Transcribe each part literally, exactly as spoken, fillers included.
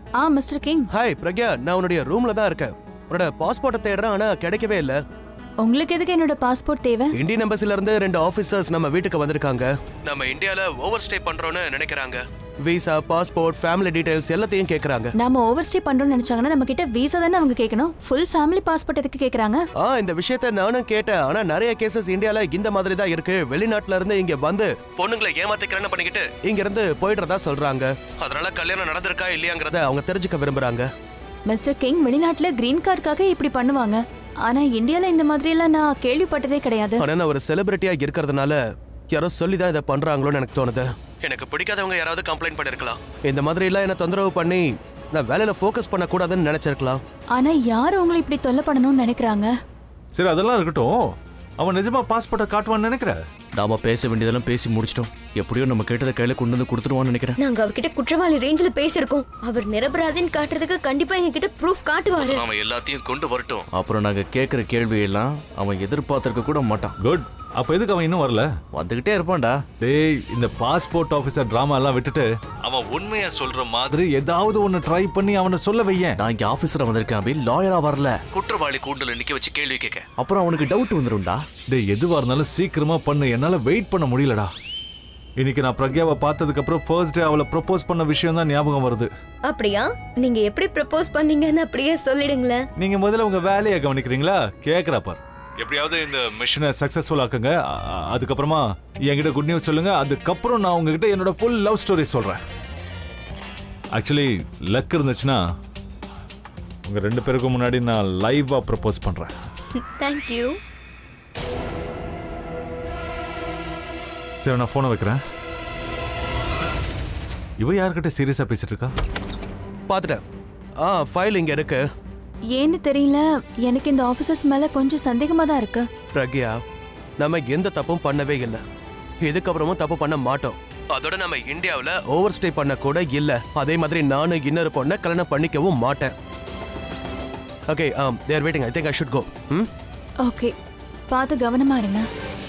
ஆ mister King. Hi Pragya, நான் உன்னுடைய ரூம்ல தான் இருக்கேன். உன்னோட பாஸ்போர்ட்டை தேடுறேன், ஆனா கிடைக்கவே இல்ல. உங்களுக்கு எதுக்கு என்னோட பாஸ்போர்ட் தேவை? இந்தியன் எம்பசில இருந்து ரெண்டு ஆபீசர்ஸ் நம்ம வீட்டுக்கு வந்திருக்காங்க. நம்ம இந்தியால ஓவர் ஸ்டே பண்றோம்னு நினைக்கிறாங்க. விசா, பாஸ்போர்ட், ஃபேமிலி டீடைல்ஸ் எல்லாத்தையும் கேக்குறாங்க. நாம ஓவர் ஸ்டே பண்றோம்னு நினைச்சாங்கன்னா நம்ம கிட்ட விசா தானே அவங்க கேட்கணும். ஃபுல் ஃபேமிலி பாஸ்போர்ட் எதுக்கு கேக்குறாங்க? ஆ இந்த விஷயத்தை நானும் கேட்டேன். ஆனா நிறைய கேசஸ் இந்தியால இந்த மாதிரி தான் இருக்கு. வெளிநாட்டுல இருந்து இங்க வந்து பொண்ணுங்களை ஏமாத்தி கல்யாணம் பண்ணிக்கிட்டு இங்க இருந்து போயிடுறதா சொல்றாங்க. அதனால கல்யாணம் நடந்திருக்கா இல்லையாங்கறத அவங்க தெரிஞ்சுக்க விரும்புறாங்க. மிஸ்டர் கிங், வெளிநாட்டுல கிரீன் கார்டுக்காக இப்படி பண்ணுவாங்க. ஆனா இந்தியால இந்த மாதிரி எல்லாம் நான் கேள்விப்பட்டதே கிடையாது. ஆனா நான் ஒரு செலிபிரிட்டியா இருக்கிறதுனால யாரோ சொல்லிதான் இதை பண்றாங்களோன்னு எனக்கு தோணுது. எனக்கு பிடிக்காதவங்க யாராவது கம்ப்ளைண்ட் பண்ணிருக்கலாம். இந்த மாதிரி எல்லாம் என்ன தொந்தரவு பண்ணி நான் வேலையில ஃபோக்கஸ் பண்ண கூடாதுன்னு நினைச்சிருக்கலாம். ஆனா யார் உங்களை இப்படி தொல்லை பண்ணணும்னு நினைக்கிறாங்க? சரி, அதெல்லாம் இருக்கட்டும். அவன் நிஜமா பாஸ்போர்ட்டை காட்டுவான்னு நினைக்கிற? நாம பேச வேண்டியதெல்லாம் பேசி முடிச்சிட்டோம். எப்படியோ நம்ம கேட்டதை கையில கொண்டு வந்து கொடுத்துருவான்னு நினைக்கிறேன். நாங்க அவர்கிட்ட குற்றவாளி ரேஞ்சில பேசிருக்கோம். அவர் நிரபராதின்னு காட்டுறதுக்கு கண்டிப்பா எங்க கிட்ட ப்ரூஃப் காட்டுவாரு. நாம எல்லாத்தையும் கொண்டு வரட்டும். அப்புறம் நாங்க கேட்கிற கேள்வி எல்லாம் அவன் எதிர்பார்த்திருக்க கூட மாட்டான். குட். அப்ப எதுக்கு அவன் இன்னும் வரல? வந்துகிட்டே இருப்பான்டா. டேய், இந்த பாஸ்போர்ட் ஆபீசர் டிராமா எல்லாம் விட்டுட்டு அவன் உண்மையா சொல்ற மாதிரி ஏதாவது ஒன்னு ட்ரை பண்ணி அவனை சொல்ல வையேன். நான் இங்க ஆபீசரா வந்திருக்கேன், அபி லாயரா வரல. குற்றவாளி கூண்டுல நிக்க வச்சு கேள்வி கேட்க அப்புறம் அவனுக்கு டவுட் வந்துரும்டா. டேய், எதுவா இருந்தாலும் சீக்கிரமா பண்ணு. என்னால வெயிட் பண்ண முடியலடா. இன்னைக்கு நான் பிரக்யாவை பார்த்ததுக்கு அப்புறம் ஃபர்ஸ்ட் டே அவளை ப்ரப்போஸ் பண்ண விஷயம் தான் ஞாபகம் வருது. அப்படியா? நீங்க எப்படி ப்ரப்போஸ் பண்ணீங்கன்னு அப்படியே சொல்லிடுங்களேன். நீங்க முதல்ல உங்க வேலையை கவனிக்கிறீங்களா? கேக்குறா பார். எப்படியாவது இந்த மிஷனை சக்சஸ்ஃபுல் ஆக்குங்க. அதுக்கப்புறமா என்கிட்ட குட் நியூஸ் சொல்லுங்க. அதுக்கப்புறம் நான் உங்ககிட்ட என்னோட ஃபுல் லவ் ஸ்டோரி சொல்றேன். ஆக்சுவலி லக் இருந்துச்சுன்னா உங்க ரெண்டு பேருக்கு முன்னாடி நான் லைவா ப்ரப்போஸ் பண்றேன். Thank you. சரி, நான் போனை வைக்கிறேன். இவ யார்கிட்ட சீரியஸா பேசிட்டு இருக்கா? பாத்துட்டேன். ஆ ஃபைல் இங்க இருக்கு. ஏன்னு தெரியல, எனக்கு இந்த ஆபீசர்ஸ் மேல கொஞ்சம் சந்தேகமா தான் இருக்கு. பிரக்யா, நம்ம எந்த தப்பும் பண்ணவே இல்லை. இதுக்கப்புறமும் தப்பு பண்ண மாட்டோம். அதோட நம்ம இந்தியாவில் ஓவர் ஸ்டே பண்ண கூட இல்ல. அதே மாதிரி நானும் இன்னொரு பொண்ணை கல்யாணம் பண்ணிக்கவும் மாட்டேன். Okay, um they are waiting. I think I should go. ம் ஓகே, பார்த்து கவனமா இருங்க.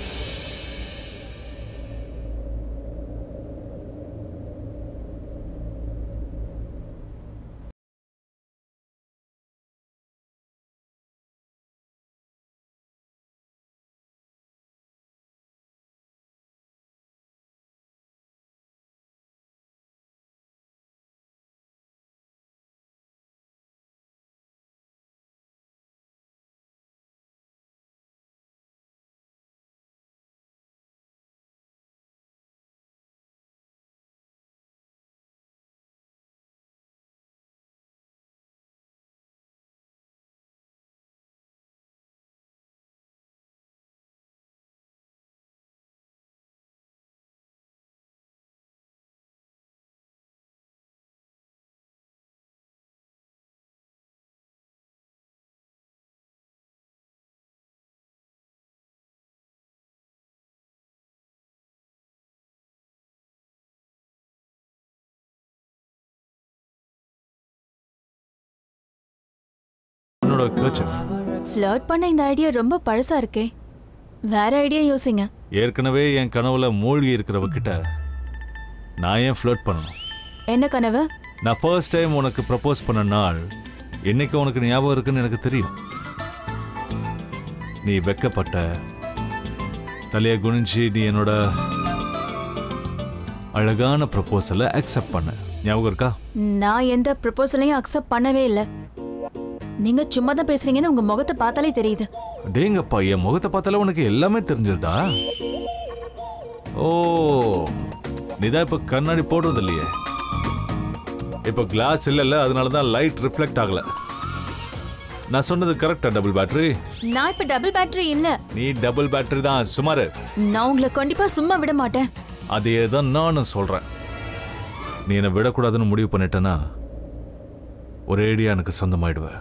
ஃப்ளர்ட் பண்ண இந்த ஐடியா ரொம்ப பழசா இருக்கே. வேற ஐடியா யோசிங்க. ஏற்கனவே என் கனவுல மூழ்கி இருக்கிறவ கிட்ட நான் ஏன் ஃப்ளர்ட் பண்ணணும்? என்ன கனவு? நான் ஃபர்ஸ்ட் டைம் உனக்கு ப்ரப்போஸ் பண்ண நாள் என்னைக்கு உனக்கு ஞாபகம் இருக்குன்னு எனக்கு தெரியும். நீ வெக்கப்பட்ட, தலையை குனிஞ்சி நீ என்னோட அழகான ப்ரப்போசலை அக்செப்ட் பண்ண. ஞாபகம் இருக்கா? நான் எந்த ப்ரப்போசலையும் அக்செப்ட் பண்ணவே இல்லை. நீங்க சும்மா தான் பேசுறீங்கன்னு உங்க முகத்தை பார்த்தாலே தெரியுது. டேங்கப்பா, என் முகத்தை பார்த்தாலே உனக்கு எல்லாமே தெரிஞ்சிருதா? ஓ, நீதான் இப்ப கண்ணாடி போடுறது இல்லையே. இப்ப கிளாஸ் இல்லைல்ல, அதனாலதான் லைட் ரிஃப்ளெக்ட் ஆகல. நான் சொன்னது கரெக்டா? Double battery? நான் இப்ப டபுள் பேட்டரி இல்ல. நீ டபுள் பேட்டரி தான். சுமாரு. நான் உங்களை கண்டிப்பா சும்மா விட மாட்டேன். அதே தான் நானும் சொல்றேன். நீ என்னை விடக்கூடாதுன்னு முடிவு பண்ணிட்டேன்னா ஒரேடியா எனக்கு சொந்தமாயிடுவேன்.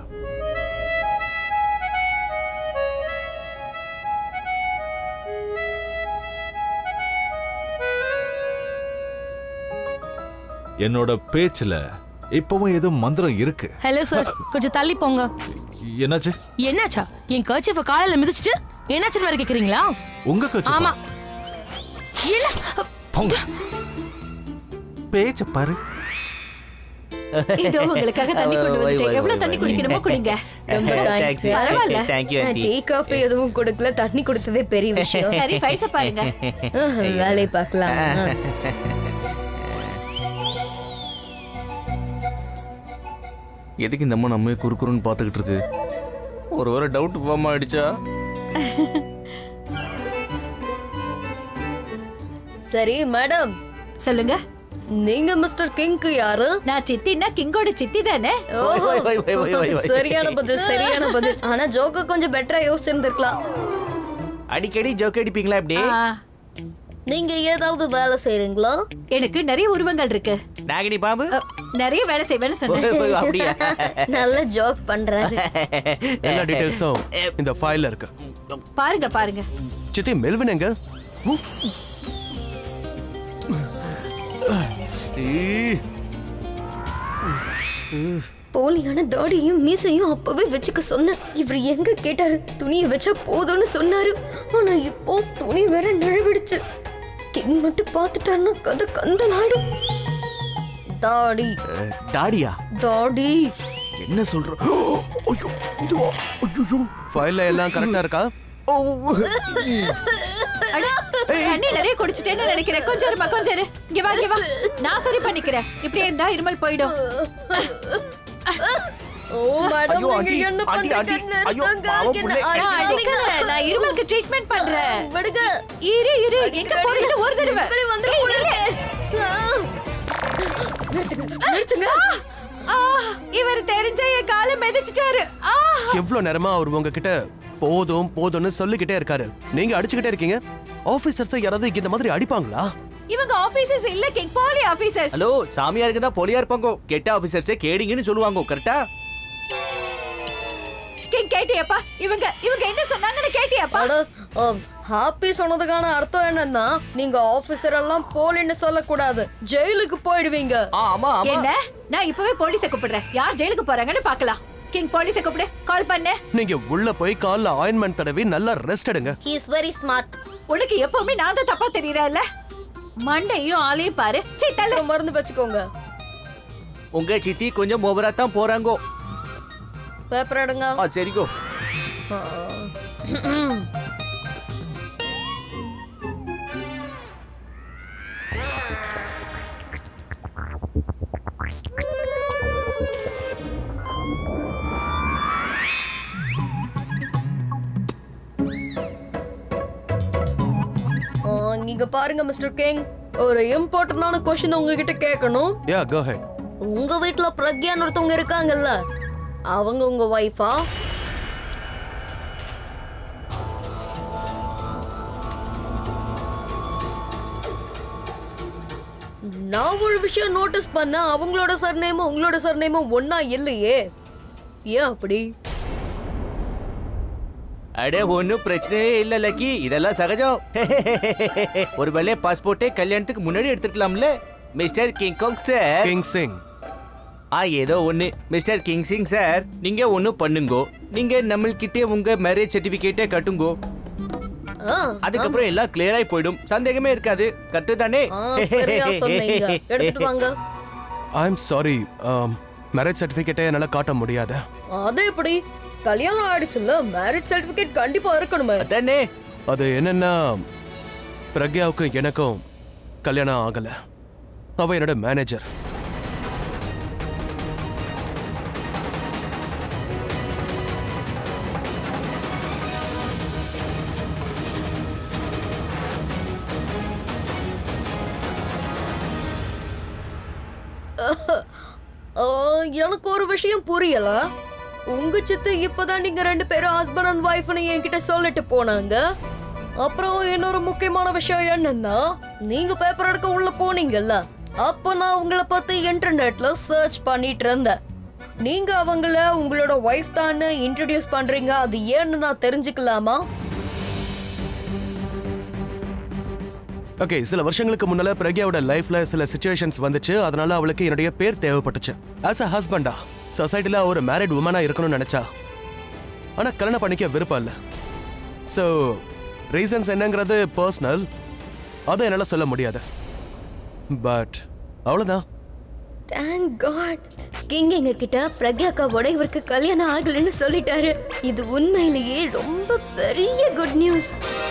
என்னோட பேச்சுல இப்பவும் ஏதோ மந்திரம் இருக்கு. ஹலோ சார், கொஞ்சம் தள்ளி போங்க. என்னாச்சு? என்னாச்சா? என் கர்ச்சீஃபை காலையில மிதிச்சிட்டு என்னாச்சுன்னு வேற கேக்குறீங்களா? உங்க கர்ச்சீஃப்? ஆமா. என்ன? போங்க. பேச்ச பாரு. இதோ உங்களுக்காக தண்ணி கொண்டு வந்துட்டேன். எவ்வளவு தண்ணி குடிக்கணுமோ குடிங்க. ரொம்ப தேங்க்ஸ். பரவாயில்ல. Thank you aunty. Tea coffee எதுவும் கொடுக்கல, தண்ணி கொடுத்ததே பெரிய விஷயம். சரி ஃபைல்ஸ் பாருங்க. வேலையை பார்க்கலாம். எதுக்கு இந்த அம்மா நம்ம குறுக்குறுன்னு பார்த்துக்கிட்டு இருக்கு? ஒரு வேற டவுட் ஃபார்ம் ஆயிடுச்சா? சரி மேடம், சொல்லுங்க. நீங்க மிஸ்டர் கிங்க்கு யாரு? நான் சித்தின்னா கிங்கோட சித்தி தானே. ஓஹோ, வை, வை, வை, வை, வை. சரியான பதில், சரியான பதில். ஆனா ஜோக்க கொஞ்சம் பெட்டரா யோசிச்சிருந்திருக்கலாம். அடிக்கடி ஜோக் அடிப்பீங்களா இப்படி? ஆ, நீங்க ஏதாவது வேலை செய்றீங்களா? எனக்கு நிறைய உருவங்கள் இருக்கு. நாகினி பாம்பு அ, நிறைய வேலை செய்வேன்னு ஓ, சொன்னேன். ஓ, அப்படியா? நல்ல ஜோக் பண்றாரு. எல்லா டீடைல்ஸும் இந்த ஃபைல்ல இருக்கு. பாருங்க பாருங்க. சித்தி மெல்வின் எங்க? போலியான தாடியும் மீசையும் அப்பவே வச்சுக்க சொன்னேன். இவர் எங்க கேட்டாரு? துணியை வச்சா போதும்னு சொன்னாரு. ஆனா இப்போ துணி வேற நழுவிடுச்சு. கிங் மட்டும் பார்த்துட்டாருன்னா கதை கந்தல் ஆயிடும். தாடி டாடியா? தாடி என்ன சொல்ற? ஐயோ இதுவா? ஐயோ ஃபைல்ல எல்லாம் கரெக்டா இருக்கா? அட, தண்ணி நிறைய குடிச்சிட்டேன்னு நினைக்கிறேன். கொஞ்சம் இருமா, கொஞ்சம் இரு. இங்க வா, இங்க வா. நான் சரி பண்ணிக்கிறேன். இப்படியே இருந்தா இருமல் போயிடும். ஓ மேடம், ஐயோ, நீங்க ஆண்டி, என்ன ஆண்டி, ஆண்டி. பண்றீங்க? ஐயோ, நிறுத்துங்க. பாவம் என்ன புள்ளை. நான் அடிக்காதீங்க. அடிக்கல. நான் இருமலுக்கு ட்ரீட்மெண்ட் பண்றேன். விடுங்க. இரு இரு. எங்க போறீங்க? ஒரு தடவை. இப்படி வந்துட கூடாது. ஆ. நிறுத்துங்க, நிறுத்துங்க. ஆ, இவர் தெரிஞ்ச என் காலை மிதிச்சிட்டாரு. ஆ, எவ்வளவு நேரமா அவர் உங்ககிட்ட போதும் போதும்னு சொல்லிக்கிட்டே இருக்காரு. நீங்க அடிச்சுக்கிட்டே இருக்கீங்க. ஆபீசர்ஸ் யாராவது இந்த மாதிரி அடிப்பாங்களா? இவங்க ஆபீசர்ஸ் இல்ல கிங், போலி ஆபீசர்ஸ். ஹலோ, சாமியாருக்கு தான் போலியா இருப்பாங்க. கெட்ட ஆபீசர்ஸே கேடிங்கன்னு சொல்லுவாங்க. கரெக்டா? கிங் கேட்டியாப்பா? இவங்க இவங்க என்ன சொன்னாங்கன்னு கேட்டியாப்பா? அட, ஆம், ஹாப்பி சொன்னதுக்கான அர்த்தம் என்னன்னா, நீங்க ஆபீசர் எல்லாம் போலின்னு சொல்லக்கூடாது, ஜெயிலுக்கு போயிடுவீங்க. ஆ, ஆமா ஆமா. என்ன? நான் இப்பவே போலீஸை கூப்பிடுறேன். யார் ஜெயிலுக்கு போறாங்கன்னு பார்க்கலாம். கிங், போலீஸை கூப்பிடு. கால் பண்ணு. நீங்க உள்ள போய் கால்ல ஆயின்மெண்ட் தடவி நல்லா ரெஸ்ட் எடுங்க. He is very smart. உனக்கு எப்பவுமே நான் தான் தப்பா தெரியறேன்ல. மண்டையும் ஆளையும் பாரு. சீ, தள்ளு. மருந்து வச்சுக்கோங்க. உங்க சித்தி கொஞ்சம் ஓவரா தான் போறாங்க. பேப்பர் எடுங்க. ஆ, சரிகோ. ஆ. ஆ, நீங்க பாருங்க மிஸ்டர் கிங், ஒரு இம்பார்ட்டன்டான क्वेश्चन உங்ககிட்ட கேட்கணும். Yeah, go ahead. உங்க வீட்ல பிரக்யான்னு ஒருத்தவங்க இருக்காங்கல்ல, அவங்க உங்க வைஃபா? நான் ஒரு விஷயம் நோட்டீஸ் பண்ண, அவங்களோட சர்நேமும் உங்களோட சர்நேமும் ஒன்னா இல்லையே. ஏன் அப்படி? அடே, ஒன்னும் பிரச்சனையே இல்ல லக்கி. இதெல்லாம் சகஜம். ஒரு வேளை பாஸ்போர்ட்டே கல்யாணத்துக்கு முன்னாடி எடுத்துக்கலாம்ல mister King Kong sir. King Singh. ஆ, ஏதோ ஒண்ணு. மிஸ்டர் கிங் சிங் சார், நீங்க ஒண்ணு பண்ணுங்கோ. நீங்க நம்மள்கிட்டே உங்க மேரேஜ் சர்டிபிகேட்டை கட்டுங்கோ. ஆ, அதுக்கப்புறம் எல்லாம் கிளியர் ஆகி போயிடும். சந்தேகமே இருக்காது. கரெக்ட் தானே? ஆ, சரியா சொன்னீங்க. எடுத்துட்டு வாங்க. ஐ எம் சாரி, மேரேஜ் சர்டிபிகேட்டை என்னால காட்ட முடியாது. அது எப்படி? கல்யாணம் ஆயிடுச்சுல்ல, மேரேஜ் சர்டிபிகேட் கண்டிப்பா இருக்கணுமே. அதானே. அது என்னன்னா, பிரக்யாவுக்கும் எனக்கும் கல்யாணம் ஆகல. அவ என்னோட மேனேஜர். எனக்கு ஒரு விஷயம் புரியல. உங்க சித்து இப்பதான் நீங்க ரெண்டு பேரும் ஹஸ்பண்ட் அண்ட் ஒய்ஃப்னு என்கிட்ட சொல்லிட்டு போனாங்க. அப்புறம் இன்னொரு முக்கியமான விஷயம் என்னன்னா, நீங்க பேப்பர் எடுக்க உள்ள போனீங்கல்ல, அப்ப நான் உங்களை பத்தி இன்டர்நெட்ல சர்ச் பண்ணிட்டு இருந்தேன். நீங்க அவங்கள உங்களோட ஒய்ஃப் தான் இன்ட்ரோடியூஸ் பண்றீங்க. அது ஏன்னு நான் தெரிஞ்சுக்கலாமா? ஓகே, சில வருஷங்களுக்கு முன்னால பிரக்யாவோட லைஃப்ல சில சிச்சுவேஷன்ஸ் வந்துச்சு. அதனால அவளுக்கு என்னுடைய பேர் தேவைப்பட்டுச்சு. ஆஸ் அ ஹஸ்பண்டா சொசைட்டில ஒரு மேரிட் உமனா இருக்கணும்னு நினைச்சா, ஆனா கல்யாணம் பண்ணிக்க விருப்பம் இல்லை. ஸோ ரீசன்ஸ் என்னங்கிறது பர்சனல், அதை என்னால் சொல்ல முடியாது. பட் அவ்வளோதான். Thank God. கிங் எங்க கிட்ட பிரக்யாக்காவோட இவருக்கு கல்யாணம் ஆகலன்னு சொல்லிட்டாரு. இது உண்மையிலேயே ரொம்ப பெரிய good news.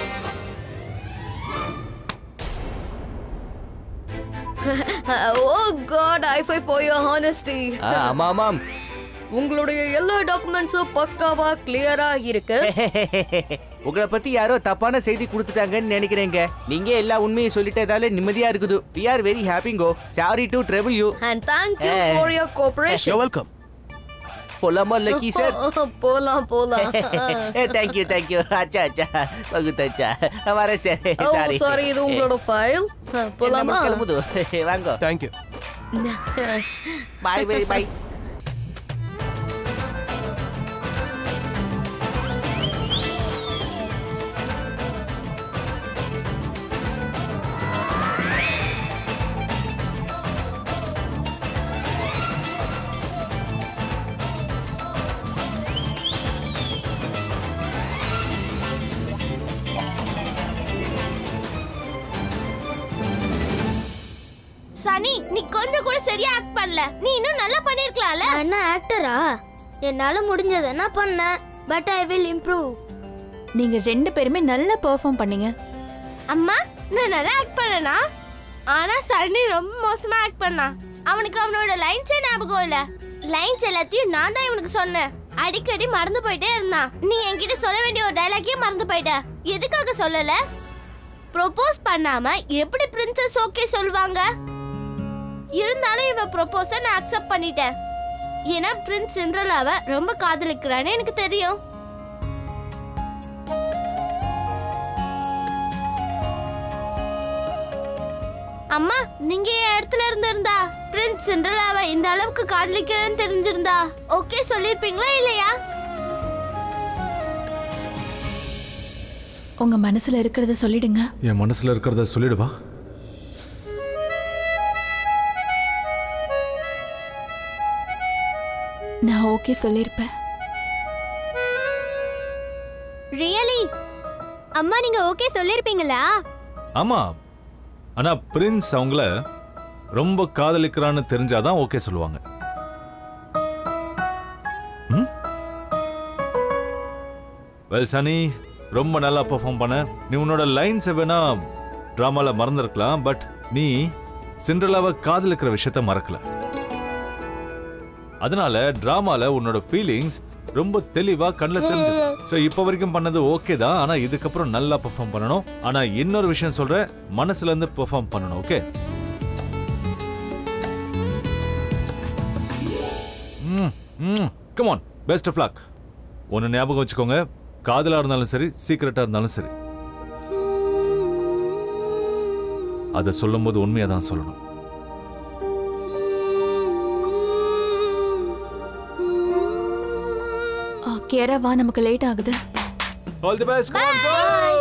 Oh God, I fight for your honesty. ஆமா ஆமாம். உங்களுடைய எல்லா டாக்குமெண்ட்ஸும் பக்காவா கிளியரா இருக்கு. உங்களை பத்தி யாரோ தப்பான செய்தி கொடுத்துட்டாங்கன்னு நினைக்கிறேங்க. நீங்க எல்லா உண்மையும் சொல்லிட்டதால நிம்மதியா இருக்குது. We are very happy go. Sorry to trouble you. And thank you for your cooperation. You're welcome. போலாமா லக்கி சார்? போலாம் போலாம். Thank you thank you. அச்சா அச்சா பகுத் அச்சா. हमारे சார். ஓ சாரி, இது உங்களோட ஃபைல். போலாமா? கிளம்புது. வாங்க. Thank you. Bye bye bye. Shani, நீ கொஞ்சம் கூட சரியா ஆக்ட் பண்ணல. நீ இன்னும் நல்லா பண்ணிருக்கலாம்ல. என்ன ஆக்டரா? என்னால முடிஞ்சது என்ன பண்ண. But I will improve. நீங்க ரெண்டு பேருமே நல்லா பெர்ஃபார்ம் பண்ணீங்க. அம்மா, நான் நல்லா ஆக்ட் பண்ணனா? ஆனா சனி ரொம்ப மோசமா ஆக்ட் பண்ணா. அவனுக்கு அவனோட லைன்ஸே ஞாபகம் இல்ல. லைன்ஸ் எல்லாத்தையும் நான் தான் இவனுக்கு சொன்னேன். அடிக்கடி மறந்து போயிட்டே இருந்தான். நீ என்கிட்ட சொல்ல வேண்டிய ஒரு டயலாக்கையும் மறந்து போயிட்ட. எதுக்காக சொல்லல? ப்ரோபோஸ் பண்ணாம எப்படி பிரின்சஸ் ஓகே சொல்வாங்க? இருந்தாலும் இவ ப்ரோபோஸை நான் அக்செப்ட் பண்ணிட்டேன். ஏன்னா பிரின்ஸ் சிண்ட்ரெல்லாவை ரொம்ப காதலிக்கிறான்னு எனக்கு தெரியும். அம்மா, நீங்க என் இடத்துல இருந்திருந்தா பிரின்ஸ் சிண்ட்ரெல்லாவை இந்த அளவுக்கு காதலிக்கிறேன்னு தெரிஞ்சிருந்தா ஓகே சொல்லிருப்பீங்களா இல்லையா? உங்க மனசுல இருக்கிறத சொல்லிடுங்க. என் மனசுல இருக்கிறத சொல்லிடுவா. நான் ஓகே சொல்லிருப்பேன். ரியலி? அம்மா, நீங்க ஓகே சொல்லிருப்பீங்களா? ஆமா, ஆனா பிரின்ஸ் அவங்கள ரொம்ப காதலிக்கிறான்னு தெரிஞ்சாதான் ஓகே சொல்லுவாங்க. வெல் சனி, ரொம்ப நல்லா பெர்ஃபார்ம் பண்ண. நீ உன்னோட லைன்ஸ் வேணா டிராமால மறந்துருக்கலாம், பட் நீ சிண்ட்ரெல்லாவை காதலிக்கிற விஷயத்த மறக்கல. அதனால டிராமால உன்னோட ஃபீலிங்ஸ் ரொம்ப தெளிவா கண்ணுல தெரிஞ்சது. சோ இப்ப வரைக்கும் பண்ணது ஓகே தான், ஆனா இதுக்கப்புறம் நல்லா பெர்ஃபார்ம் பண்ணணும். ஆனா இன்னொரு விஷயம் சொல்றேன், மனசுல இருந்து பெர்ஃபார்ம் பண்ணணும். ஓகே? ம் ம் come on, best of luck. ஒன்னு ஞாபகம் வச்சுக்கோங்க, காதலா இருந்தாலும் சரி, சீக்ரெட்டா இருந்தாலும் சரி, அதை சொல்லும் போது உண்மையா தான் சொல்லணும். கேரா வா, நமக்கு லேட் ஆகுது. All the best. Come on, go.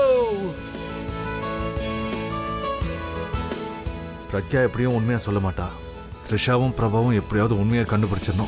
Pragya எப்படியும் உண்மையா சொல்ல மாட்டா. த்ரிஷாவும் பிரபாவும் எப்படியாவது உண்மையை கண்டுபிடிச்சிடணும்.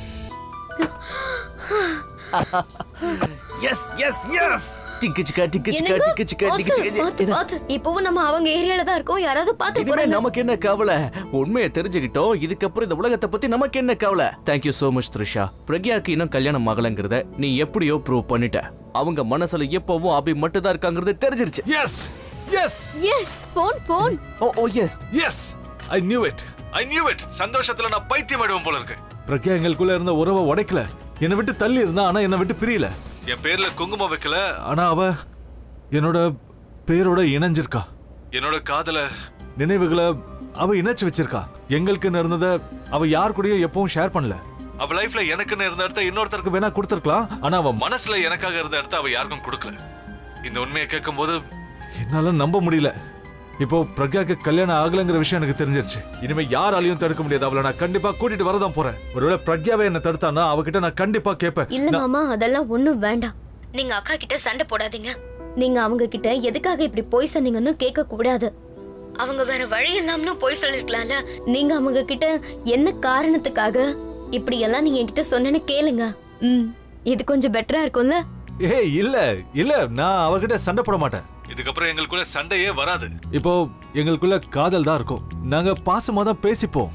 S yes S. டிக்கு சிக்கா டிக்கு சிக்கா டிக்கு சிக்கா டிக்கு சிக்கா. இப்போவும் நம்ம அவங்க ஏரியால தான் இருக்கோம். யாராவது பாத்து போறாங்க. நமக்கு என்ன கவலை? உண்மையை தெரிஞ்சுக்கிட்டோம். இதுக்கப்புறம் இந்த உலகத்தை பத்தி நமக்கு என்ன கவலை? Thank you so much Trisha. பிரக்யாக்கு இன்னும் கல்யாணம் ஆகலங்கறத நீ எப்படியோ ப்ரூவ் பண்ணிட்ட. அவங்க மனசுல எப்பவும் அபி மட்டும் தான் இருக்காங்கிறது தெரிஞ்சிருச்சு. Yes yes yes. Phone phone. Oh oh yes yes. I knew it. I knew it. சந்தோஷத்துல நான் பைத்தியம் ஆயிடுவேன் போல இருக்கு. பிரக்யா எங்களுக்குள்ள இருந்த உறவை உடைக்கல. என்னை விட்டு தள்ளி இருந்தா, ஆனா என்னை விட்டு பிரியல. என் பேர்ல குங்குமம் வைக்கல, ஆனா அவ என்னோட பேரோட இணைஞ்சிருக்கா. என்னோட காதல நினைவுகளை அவ இணைச்சு வச்சிருக்கா. எங்களுக்கு இருந்தத அவ யார் கூடயும் எப்பவும் ஷேர் பண்ணல. அவ லைஃப்ல எனக்குன்னு இருந்த இடத்த இன்னொருத்தருக்கு வேணா கொடுத்துருக்கலாம், ஆனா அவ மனசுல எனக்காக இருந்த இடத்த அவ யாருக்கும் கொடுக்கல. இந்த உண்மையை கேட்கும் போது என்னால நம்ப முடியல. இப்போ பிரக்யாக்கு கல்யாணம் ஆகலங்கிற விஷயம் எனக்கு தெரிஞ்சிருச்சு. இனிமே யாராலையும் தடுக்க முடியாது. அவளை நான் கண்டிப்பா கூட்டிட்டு வரதான் போறேன். ஒருவேளை பிரக்யாவை என்ன தடுத்தானா அவகிட்ட நான் கண்டிப்பா கேட்பேன். இல்ல மாமா, அதெல்லாம் ஒண்ணும் வேண்டாம். நீங்க அக்கா கிட்ட சண்டை போடாதீங்க. நீங்க அவங்க கிட்ட எதுக்காக இப்படி போய் சொன்னீங்கன்னு கேட்க கூடாது. அவங்க வேற வழி இல்லாமனு போய் சொல்லிருக்கலாம்ல. நீங்க அவங்க கிட்ட என்ன காரணத்துக்காக இப்படி எல்லாம் நீங்க என்கிட்ட சொன்னேன்னு கேளுங்க. ம், இது கொஞ்சம் பெட்டரா இருக்கும்ல. ஏய் இல்ல இல்ல, நான் அவகிட்ட சண்டை போட மாட்டேன். இதுக்கப்புறம் எங்களுக்குள்ள சண்டையே வராது. இப்போ எங்களுக்குள்ள காதல் தான் இருக்கும். நாங்க பாசமா தான் பேசிப்போம்.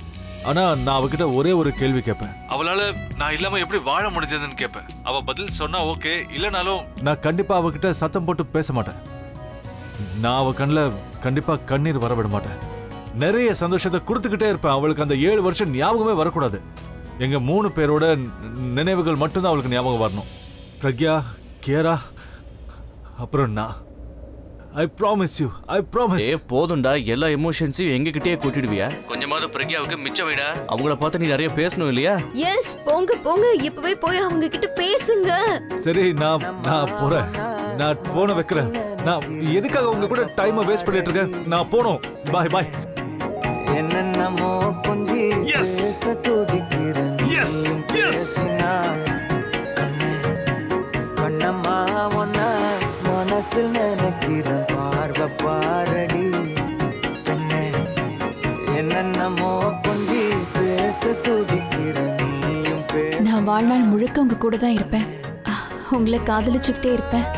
ஆனா நான் அவகிட்ட ஒரே ஒரு கேள்வி கேட்பேன். அவளால நான் இல்லாம எப்படி வாழ முடிஞ்சதுன்னு கேட்பேன். அவ பதில் சொன்னா ஓகே, இல்லனாலும் நான் கண்டிப்பா அவகிட்ட சத்தம் போட்டு பேச மாட்டேன். நான் அவ கண்ணுல கண்டிப்பா கண்ணீர் வர விட மாட்டேன். நிறைய சந்தோஷத்தை கொடுத்துக்கிட்டே இருப்பேன். அவளுக்கு அந்த ஏழு வருஷம் ஞாபகமே வரக்கூடாது. எங்க மூணு பேரோட நினைவுகள் மட்டும்தான் அவளுக்கு ஞாபகம் வரணும். பிரக்யா, கியரா, அப்புறம் நான். I promise you, I promise. ஏ போதும்டா, எல்லா எமோஷன்ஸையும் எங்ககிட்டயே கூட்டிடுவியா? கொஞ்சமாவது பிரக்யாவுக்கு மிச்ச வைடா. அவங்கள பார்த்து நீ நிறைய பேசணும் இல்லையா? எஸ், போங்க போங்க, இப்பவே போய் அவங்க கிட்ட பேசுங்க. சரி, நான் நான் போறேன். நான் போன வைக்கிறேன். நான் எதுக்காக உங்க கூட டைமை வேஸ்ட் பண்ணிட்டு இருக்கேன்? நான் போணும். பாய் பாய். என்னென்னமோ கொஞ்சி பேச துடிக்கிறேன். எஸ் எஸ் கண்ணம்மா ஒன்னா மனசில் நினைக்கிறேன். பார்வை பாரடி கண்ணே, என்னென்னமோ கொஞ்சி பேச துடிக்கிறேன். நீயும் பேச. நான் வாழ்நாள் முழுக்க உங்க கூட தான் இருப்பேன். உங்களை காதலிச்சுக்கிட்டே இருப்பேன்.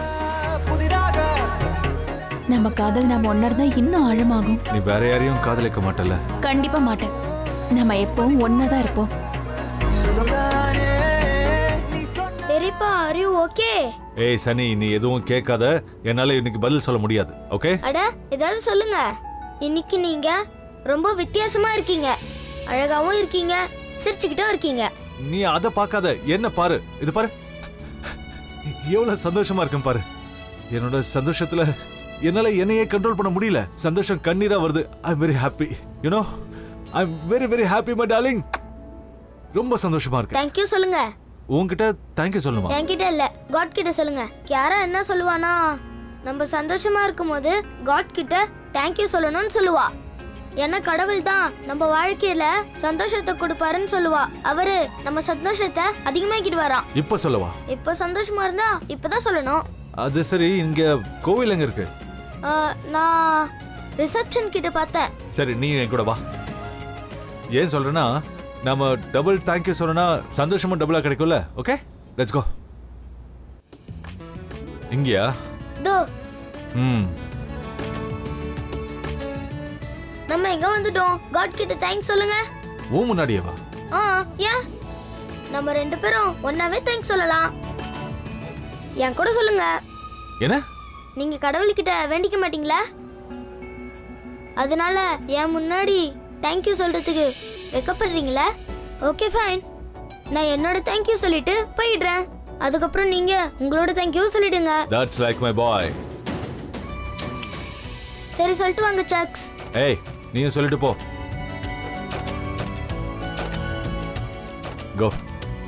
நம்ம காதல் நாம ஒன்னா இருந்தா இன்னும் ஆழமாகும். நீ வேற யாரையும் காதலிக்க மாட்டல? கண்டிப்பா மாட்டேன். நம்ம எப்பவும் ஒன்னாதான் இருப்போம். பெரியப்பா, are you okay? ஏய் சனி, நீ எதுவும் கேட்காத. என்னால இன்னைக்கு பதில் சொல்ல முடியாது. ஓகே? அட, ஏதாவது சொல்லுங்க. இன்னைக்கு நீங்க ரொம்ப வித்தியாசமா இருக்கீங்க. அழகாவும் இருக்கீங்க, சிரிச்சுக்கிட்டும் இருக்கீங்க. நீ அத பார்க்காத, என்ன பாரு. இது பாரு, எவ்வளவு சந்தோஷமா இருக்கேன் பாரு. என்னோட சந்தோஷத்துல என்னால என்னையே கண்ட்ரோல் பண்ண முடியல. சந்தோஷம் கண்ணீரா வருது. I am very happy. You know, I am very very happy my darling. ரொம்ப சந்தோஷமா இருக்கு. தேங்க் யூ சொல்லுங்க. உன்கிட்ட தேங்க் யூ சொல்லணுமா? என்கிட்ட இல்ல, காட் கிட்ட சொல்லுங்க. யாரா என்ன சொல்லுவானா, நம்ம சந்தோஷமா இருக்கும்போது காட் கிட்ட தேங்க் யூ சொல்லணும்னு சொல்லுவா. ஏன்னா கடவுள் தான் நம்ம வாழ்க்கையில சந்தோஷத்தை கொடுப்பாருன்னு சொல்லுவா. அவரு நம்ம சந்தோஷத்தை அதிகமாக்கிட்டு வரான். இப்ப சொல்லவா? இப்ப சந்தோஷமா இருந்தா இப்பதான் சொல்லணும். அது சரி, இங்க கோவில் எங்க இருக்கு? நான் ரிசப்ஷன் கிட்ட பார்த்தேன். சரி, நீ என் கூட வா. ஏன் சொல்றேன்னா, நாம டபுள் தேங்க் யூ சொல்லனா சந்தோஷமும் டபுளா கிடைக்கும்ல. Okay, let's go. இங்கயா? தோ. ம். நம்ம எங்க வந்துட்டோம். காட் கிட்ட தேங்க்ஸ் சொல்லுங்க. ஓ முன்னாடியே வா. ஆ, யா. நம்ம ரெண்டு பேரும் ஒண்ணாவே தேங்க்ஸ் சொல்லலாம். என் கூட சொல்லுங்க. என்ன? நீங்க கடவுள்கிட்ட வேண்டிக்க மாட்டீங்களா? அதனால என் முன்னாடி தேங்க் யூ சொல்றதுக்கு வெக்கப்படுறீங்களா? ஓகே ஃபைன், நான் என்னோட தேங்க் யூ சொல்லிட்டு போயிடுறேன். அதுக்கப்புறம் நீங்க உங்களோட தேங்க் யூ சொல்லிடுங்க. That's like my boy. சரி, சொல்லிட்டு வாங்க சக்ஸ். ஏய், நீயும் சொல்லிட்டு போ. கோ.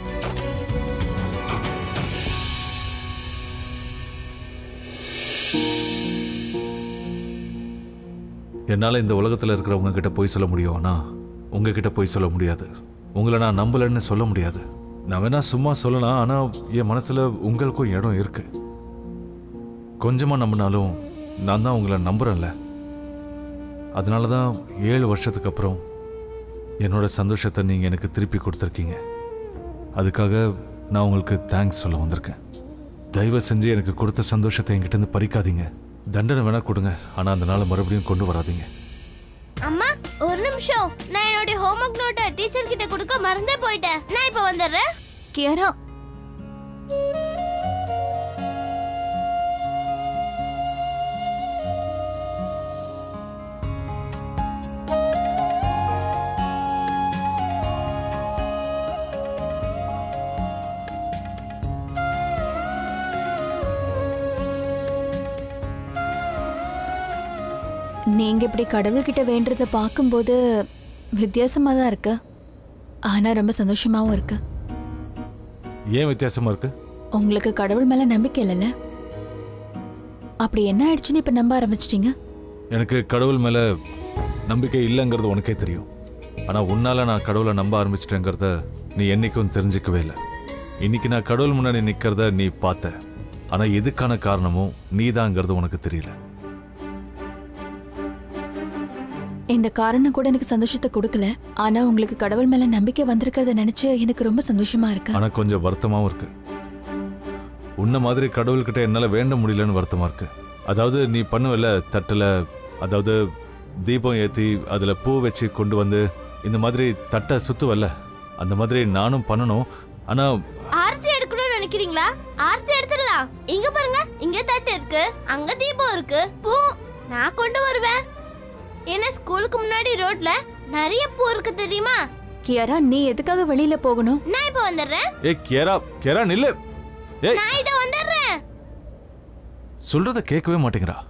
என்னால இந்த உலகத்துல இருக்கிறவங்க கிட்ட போய் சொல்ல முடியும், ஆனா உங்ககிட்ட போய் சொல்ல முடியாது. உங்களை நான் நம்பலன்னு சொல்ல முடியாது. நான் வேணா சும்மா சொல்லலாம், ஆனா என் மனசுல உங்களுக்கும் இடம் இருக்கு. கொஞ்சமா நம்பினாலும் நான் தான் உங்களை நம்புறேன்ல. அதனாலதான் ஏழு வருஷத்துக்கு அப்புறம் என்னோட சந்தோஷத்தை நீங்க எனக்கு திருப்பி கொடுத்துருக்கீங்க. அதுக்காக நான் உங்களுக்கு தேங்க்ஸ் சொல்ல வந்திருக்கேன். தயவு செஞ்சு எனக்கு கொடுத்த சந்தோஷத்தை என்கிட்ட இருந்து பறிக்காதீங்க. தண்டனை வேணா கொடுங்க, ஆனா அந்த நாளை மறுபடியும் கொண்டு வராதீங்க. அம்மா, ஒரு நிமிஷம். நான் என்னோட ஹோம்வொர்க் நோட்டை டீச்சர் கிட்ட கொடுக்க மறந்தே போயிட்டேன். நான் இப்ப வந்துடுறேன். கியாரா, நீங்க இப்படி கடவுள்கிட்ட வேண்டதை பார்க்கும்போது வித்தியாசமா தான் இருக்கு. ஆனா ரொம்ப சந்தோஷமாவும் இருக்கு. ஏன் வித்தியாசமா இருக்கு? உங்களுக்கு கடவுள் மேல நம்பிக்கை இல்லைல்ல? அப்படி என்ன ஆயிடுச்சுன்னு இப்ப நம்ப ஆரம்பிச்சிட்டீங்க? எனக்கு கடவுள் மேல நம்பிக்கை இல்லைங்கிறது உனக்கே தெரியும். ஆனா உன்னால நான் கடவுளை நம்ப ஆரம்பிச்சிட்டேங்கிறத நீ என்னைக்கும் தெரிஞ்சுக்கவே இல்லை. இன்னைக்கு நான் கடவுள் முன்னாடி நிக்கிறத நீ பார்த்த. ஆனா எதுக்கான காரணமும் நீதாங்கிறது உனக்கு தெரியல. இந்த காரணம் கூட எனக்கு சந்தோஷத்தை கொடுக்கல. ஆனா உங்களுக்கு கடவுள் மேல நம்பிக்கை வந்திருக்கிறத நினைச்சு எனக்கு ரொம்ப சந்தோஷமா இருக்கு. ஆனா கொஞ்சம் வருத்தமாவும் இருக்கு. உன்ன மாதிரி கடவுள்கிட்ட என்னால வேண்ட முடியலன்னு வருத்தமா இருக்கு. அதாவது நீ பண்ணுவல தட்டுல, அதாவது தீபம் ஏத்தி அதுல பூ வச்சு கொண்டு வந்து இந்த மாதிரி தட்டை சுத்துவல்ல அந்த மாதிரி நானும் பண்ணணும். ஆனா ஆர்த்தி எடுக்கணும்னு நினைக்கிறீங்களா? ஆர்த்தி எடுத்துடலாம். இங்க பாருங்க, இங்க தட்டு இருக்கு, அங்க தீபம் இருக்கு, பூ நான் கொண்டு வருவேன். ஏன்னா ஸ்கூலுக்கு முன்னாடி ரோட்ல நிறைய பூ இருக்கு தெரியுமா? கியாரா, நீ எதுக்காக வெளியில போகணும்? நான் இப்ப வந்துடுறேன். ஏ கேரா கேரா நில்லு. ஏய் நான் இத வந்துடுறேன். சொல்றத கேட்கவே மாட்டேங்கிறா.